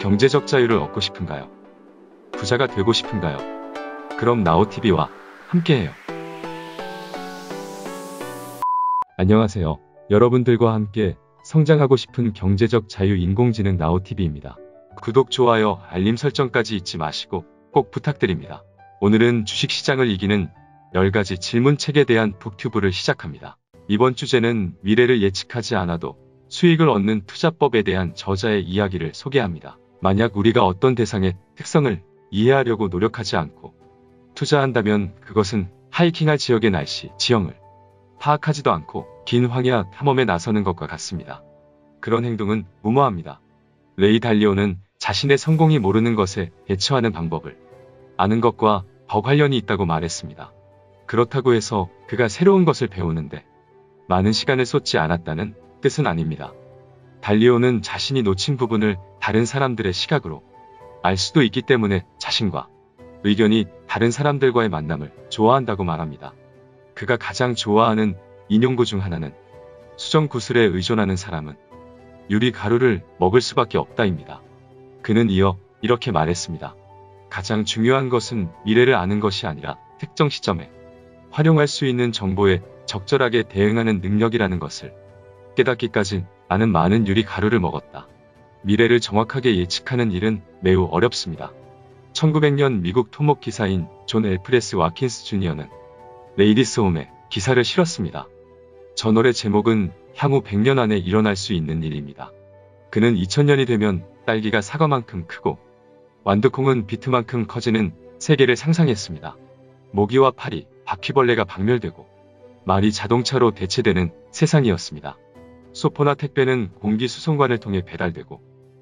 경제적 자유를 얻고 싶은가요? 부자가 되고 싶은가요? 그럼 나우TV와 함께해요. 안녕하세요. 여러분들과 함께 성장하고 싶은 경제적 자유 인공지능 나우TV입니다. 구독, 좋아요, 알림 설정까지 잊지 마시고 꼭 부탁드립니다. 오늘은 주식시장을 이기는 10가지 질문책에 대한 북튜브를 시작합니다. 이번 주제는 미래를 예측하지 않아도 수익을 얻는 투자법에 대한 저자의 이야기를 소개합니다. 만약 우리가 어떤 대상의 특성을 이해하려고 노력하지 않고 투자한다면 그것은 하이킹할 지역의 날씨, 지형을 파악하지도 않고 긴 황야 탐험에 나서는 것과 같습니다. 그런 행동은 무모합니다. 레이 달리오는 자신의 성공이 모르는 것에 대처하는 방법을 아는 것과 더 관련이 있다고 말했습니다. 그렇다고 해서 그가 새로운 것을 배우는데 많은 시간을 쏟지 않았다는 뜻은 아닙니다. 달리오는 자신이 놓친 부분을 다른 사람들의 시각으로 알 수도 있기 때문에 자신과 의견이 다른 사람들과의 만남을 좋아한다고 말합니다. 그가 가장 좋아하는 인용구 중 하나는 수정 구슬에 의존하는 사람은 유리 가루를 먹을 수밖에 없다입니다. 그는 이어 이렇게 말했습니다. 가장 중요한 것은 미래를 아는 것이 아니라 특정 시점에 활용할 수 있는 정보에 적절하게 대응하는 능력이라는 것을 깨닫기까지 나는 많은 유리 가루를 먹었다. 미래를 정확하게 예측하는 일은 매우 어렵습니다. 1900년 미국 토목 기사인 존 엘프레스 와킨스 주니어는 레이디스 홈에 기사를 실었습니다. 저널의 제목은 향후 100년 안에 일어날 수 있는 일입니다. 그는 2000년이 되면 딸기가 사과만큼 크고 완두콩은 비트만큼 커지는 세계를 상상했습니다. 모기와 파리, 바퀴벌레가 박멸되고 말이 자동차로 대체되는 세상이었습니다. 소포나 택배는 공기 수송관을 통해 배달되고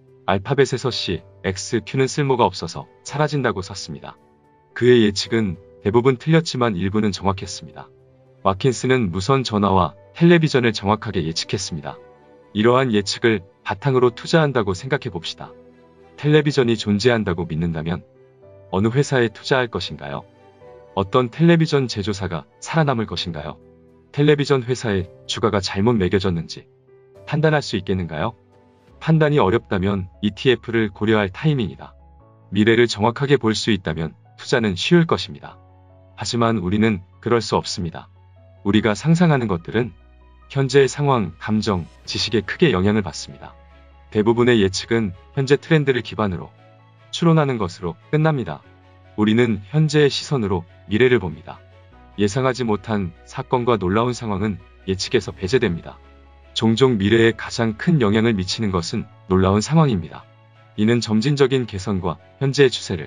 알파벳에서 C, X, Q는 쓸모가 없어서 사라진다고 썼습니다. 그의 예측은 대부분 틀렸지만 일부는 정확했습니다. 와킨스는 무선 전화와 텔레비전을 정확하게 예측했습니다. 이러한 예측을 바탕으로 투자한다고 생각해 봅시다. 텔레비전이 존재한다고 믿는다면 어느 회사에 투자할 것인가요? 어떤 텔레비전 제조사가 살아남을 것인가요? 텔레비전 회사의 주가가 잘못 매겨졌는지 판단할 수 있겠는가요? 판단이 어렵다면 ETF를 고려할 타이밍이다. 미래를 정확하게 볼 수 있다면 투자는 쉬울 것입니다. 하지만 우리는 그럴 수 없습니다. 우리가 상상하는 것들은 현재의 상황, 감정, 지식에 크게 영향을 받습니다. 대부분의 예측은 현재 트렌드를 기반으로 추론하는 것으로 끝납니다. 우리는 현재의 시선으로 미래를 봅니다. 예상하지 못한 사건과 놀라운 상황은 예측에서 배제됩니다. 종종 미래에 가장 큰 영향을 미치는 것은 놀라운 상황입니다. 이는 점진적인 개선과 현재의 추세를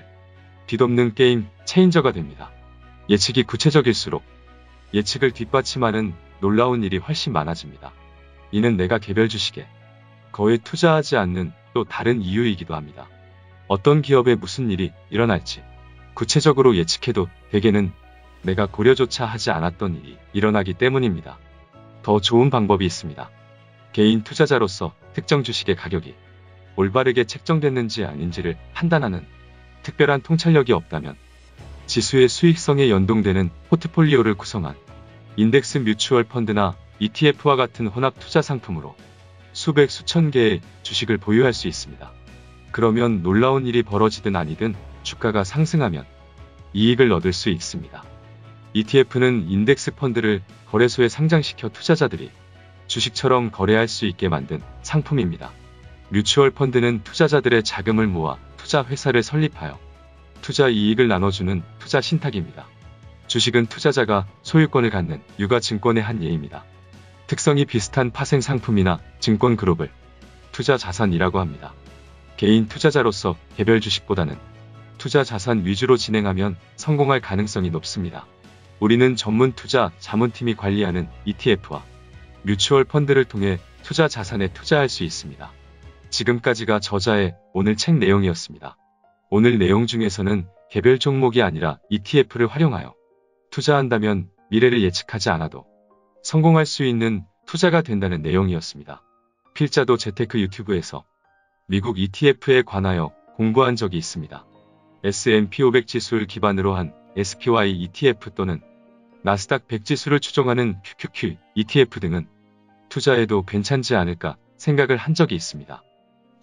뒤덮는 게임 체인저가 됩니다. 예측이 구체적일수록 예측을 뒷받침하는 놀라운 일이 훨씬 많아집니다. 이는 내가 개별 주식에 거의 투자하지 않는 또 다른 이유이기도 합니다. 어떤 기업에 무슨 일이 일어날지 구체적으로 예측해도 대개는 내가 고려조차 하지 않았던 일이 일어나기 때문입니다. 더 좋은 방법이 있습니다. 개인 투자자로서 특정 주식의 가격이 올바르게 책정됐는지 아닌지를 판단하는 특별한 통찰력이 없다면 지수의 수익성에 연동되는 포트폴리오를 구성한 인덱스 뮤추얼 펀드나 ETF와 같은 혼합 투자 상품으로 수백 수천 개의 주식을 보유할 수 있습니다. 그러면 놀라운 일이 벌어지든 아니든 주가가 상승하면 이익을 얻을 수 있습니다. ETF는 인덱스 펀드를 거래소에 상장시켜 투자자들이 주식처럼 거래할 수 있게 만든 상품입니다. 뮤추얼 펀드는 투자자들의 자금을 모아 투자 회사를 설립하여 투자 이익을 나눠주는 투자 신탁입니다. 주식은 투자자가 소유권을 갖는 유가증권의 한 예입니다. 특성이 비슷한 파생 상품이나 증권 그룹을 투자 자산이라고 합니다. 개인 투자자로서 개별 주식보다는 투자 자산 위주로 진행하면 성공할 가능성이 높습니다. 우리는 전문 투자 자문팀이 관리하는 ETF와 뮤추얼 펀드를 통해 투자 자산에 투자할 수 있습니다. 지금까지가 저자의 오늘 책 내용이었습니다. 오늘 내용 중에서는 개별 종목이 아니라 ETF를 활용하여 투자한다면 미래를 예측하지 않아도 성공할 수 있는 투자가 된다는 내용이었습니다. 필자도 재테크 유튜브에서 미국 ETF에 관하여 공부한 적이 있습니다. S&P 500 지수를 기반으로 한 SPY ETF 또는 나스닥 100 지수를 추종하는 QQQ ETF 등은 투자해도 괜찮지 않을까 생각을 한 적이 있습니다.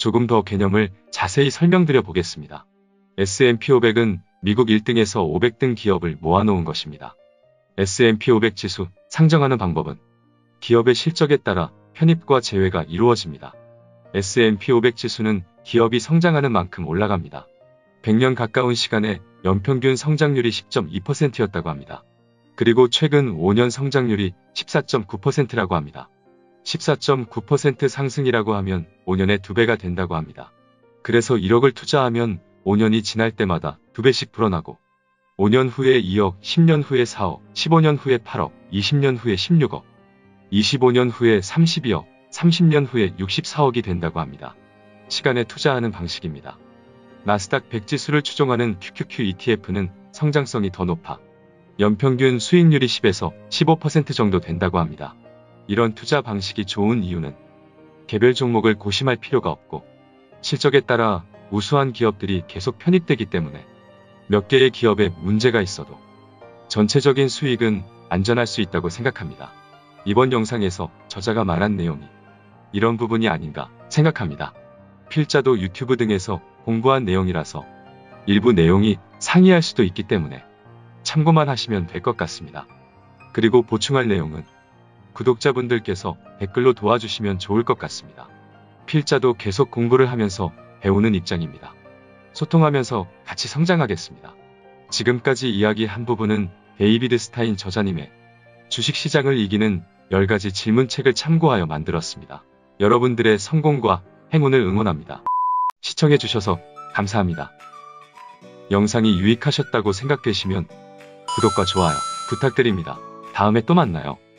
조금 더 개념을 자세히 설명드려 보겠습니다. S&P 500은 미국 1등에서 500등 기업을 모아놓은 것입니다. S&P 500 지수 상정하는 방법은 기업의 실적에 따라 편입과 제외가 이루어집니다. S&P 500 지수는 기업이 성장하는 만큼 올라갑니다. 100년 가까운 시간에 연평균 성장률이 10.2%였다고 합니다. 그리고 최근 5년 성장률이 14.9%라고 합니다. 14.9% 상승이라고 하면 5년에 2배가 된다고 합니다. 그래서 1억을 투자하면 5년이 지날 때마다 2배씩 불어나고 5년 후에 2억, 10년 후에 4억, 15년 후에 8억, 20년 후에 16억, 25년 후에 32억, 30년 후에 64억이 된다고 합니다. 시간에 투자하는 방식입니다. 나스닥 100 지수를 추종하는 QQQ ETF는 성장성이 더 높아 연평균 수익률이 10에서 15% 정도 된다고 합니다. 이런 투자 방식이 좋은 이유는 개별 종목을 고심할 필요가 없고 실적에 따라 우수한 기업들이 계속 편입되기 때문에 몇 개의 기업에 문제가 있어도 전체적인 수익은 안전할 수 있다고 생각합니다. 이번 영상에서 저자가 말한 내용이 이런 부분이 아닌가 생각합니다. 필자도 유튜브 등에서 공부한 내용이라서 일부 내용이 상이할 수도 있기 때문에 참고만 하시면 될 것 같습니다. 그리고 보충할 내용은 구독자분들께서 댓글로 도와주시면 좋을 것 같습니다. 필자도 계속 공부를 하면서 배우는 입장입니다. 소통하면서 같이 성장하겠습니다. 지금까지 이야기한 부분은 데이비드 스타인 저자님의 주식시장을 이기는 10가지 질문책을 참고하여 만들었습니다. 여러분들의 성공과 행운을 응원합니다. 시청해주셔서 감사합니다. 영상이 유익하셨다고 생각되시면 구독과 좋아요 부탁드립니다. 다음에 또 만나요.